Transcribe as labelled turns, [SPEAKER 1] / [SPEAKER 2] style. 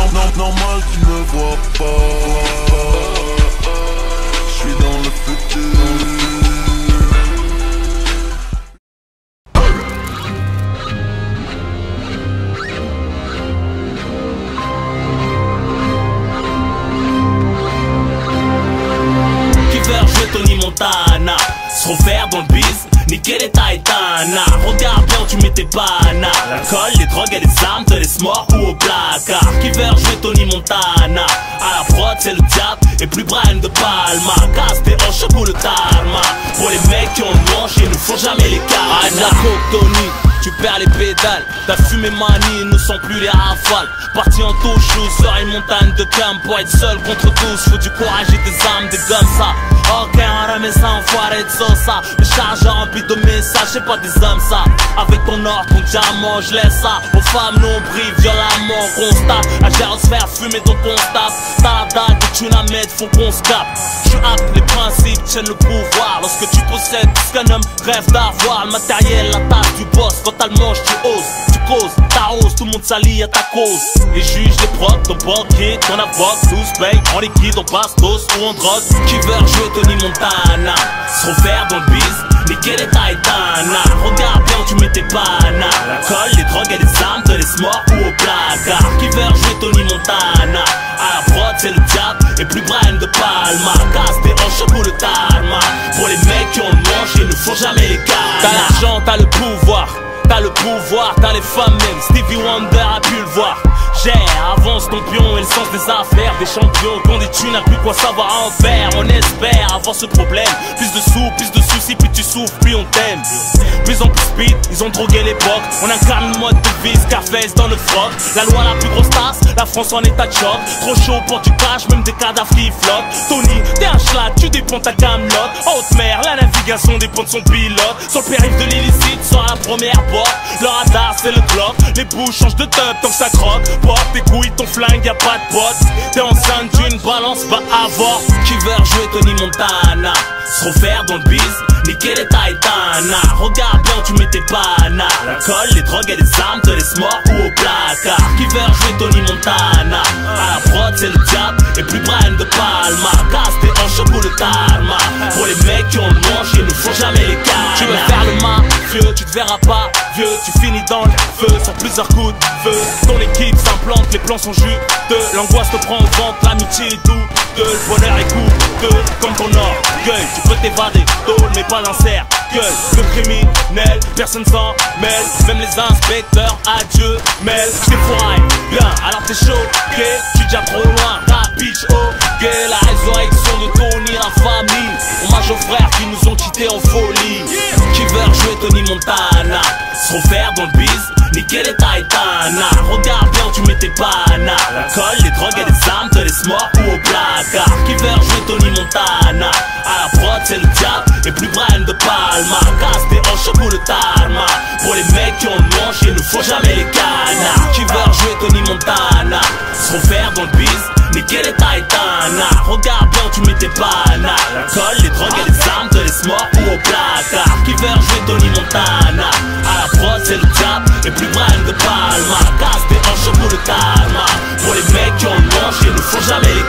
[SPEAKER 1] normal qu'ils me voient pas. J'suis dans le futur.
[SPEAKER 2] Qui veut jouer Tony Montana, se refaire dans le biz, niquer les Titana. Regarde bien où tu mets tes bananes. L'alcool, les drogues et les armes te laissent mort ou au placard. Qui veut jouer Tony Montana, à la prod c'est le diable et plus Brian de Palma. Casse tes hanches pour le tarma. Pour les mecs qui ont le manche, ils ne font jamais les cartes. Ah, de la coke Tony, tu perds les pédales. Ta fumée manie ne sent plus les rafales. Parti en touche sur une montagne de camp. Pour être seul contre tous, faut du courage et des armes, des guns ça. Ok, on remet ça, enfoiré de salsa. Le chargeur rempli de messages, c'est pas des hommes ça. Avec ton or, ton diamant, je laisse ça aux femmes nombrils, violemment constate. La gérosphère fumée dans ton staff. T'as la dague et tu la mets, faut qu'on se capte. Je apte, les principes tiennent le pouvoir. Lorsque tu possèdes ce qu'un homme rêve d'avoir. Le matériel, la tâche du boss, quand t'as le manche, tu oses. Tu causes, t'arroses, tout le monde s'allie à ta cause. Les juges, les profs, ton banquier, ton avocat, tous payent en liquide, en bastos ou en drogue. Qui veut jouer Tony Montana, se refaire dans le biz, niquer les Titana. Regarde bien où tu mets tes bananes. L'alcool, les drogues et les armes te laissent mort ou au placard. Qui veut jouer Tony Montana, à la prod c'est le diable et plus Brian de Palma. Casse tes hanches pour le tarma. Pour les mecs qui ont le manche, ils ne font jamais les cas. T'as l'argent, t'as le pouvoir. T'as le pouvoir, t'as les femmes même, Stevie Wonder a pu le voir. Gère, avance ton pion et le sens des affaires. Des champions qui ont des thunes, n'a plus quoi savoir en faire. On espère avoir ce problème. Plus de sous, plus de soucis, plus tu souffres, plus on t'aime. Plus en plus speed, ils ont drogué l'époque. On incarne le mode de vie, Scarface dans le froc. La loi la plus grosse tasse, la France en état de choc. Trop chaud pour du cash, même des cadavres qui flottent. Tony, t'es un schlag, tu dépends ta camelote. En haute mer, la navigation dépend de son pilote. Sur le périph' de l'illicite, sur la première porte. Le radar c'est le globe, les bouches changent de teub tant que ça croque. Porte tes couilles, ton flingue, y'a pas de pote. T'es enceinte d'une balance, va avoir. Qui veut jouer Tony Montana, se refaire dans le biz, niquer les Titana. Regarde bien où tu mets tes bananes. L'alcool, les drogues et les armes te laissent mort ou au placard. Qui veut jouer Tony Montana, à la prod c'est le diable et plus Brian de Palma. Casse tes hanches pour le tarma. Pour les mecs qui ont le manche, ils ne font jamais les cas. Tu veux faire le mafieux, tu te verras pas vieux, tu finis dans le feu sur plusieurs coups de feu. Ton équipe s'implante, les plans sont juteux. L'angoisse te prend au ventre, l'amitié est douce. Le bonheur est coûteux, comme ton orgueil. Tu peux t'évader, tôle mais pas d'un cercueil. Le criminel, personne s'en mêle. Même les inspecteurs, adieu, mêle. J't'ai foiré, bien, alors t'es choqué. J'suis déjà trop loin, ta bitch ok. La résurrection de Tony, la famille. Hommage aux frères qui nous ont quittés en folie. Qui veut jouer Tony Montana, se refaire dans le biz, niquer les Titana. Regarde bien où tu mets tes bananes. L'alcool, les drogues et les armes te laissent mort ou au placard. Qui veut jouer Tony Montana, à la prod c'est le diable et plus Brian de Palma. Casse tes hanches pour le tarma. Pour les mecs qui ont le manche, ils ne font jamais les canards. Qui veut jouer Tony Montana, se refaire dans le biz, niquer les Titana. Regarde bien où tu mets tes bananes. L'alcool, les drogues et les armes te laissent mort ou au placard. Qui veut jouer Tony Montana, à la prod c'est le diable et plus Brian de Palma. Casse tes hanches pour le tarma. Pour les mecs qui ont le manche, ils ne font jamais les